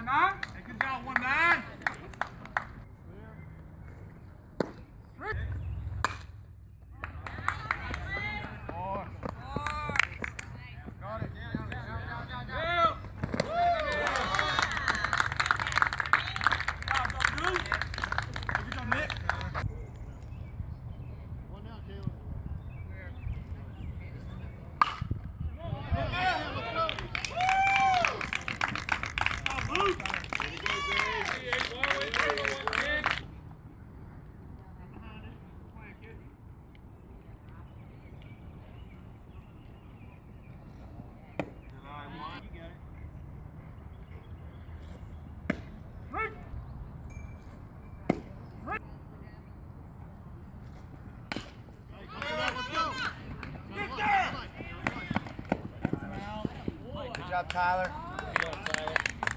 Hey, good job, 1-9. Good job, Tyler. Good job, Tyler.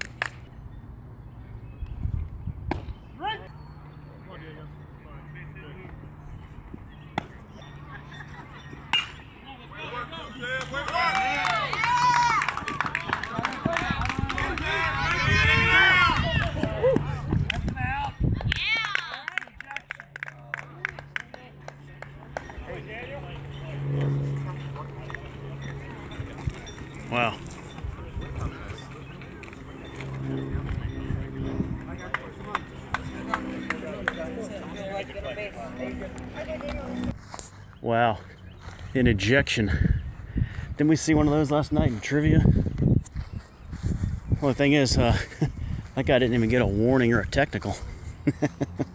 Wow. Wow. An ejection. Didn't we see one of those last night in trivia? Well, the thing is, that guy didn't even get a warning or a technical.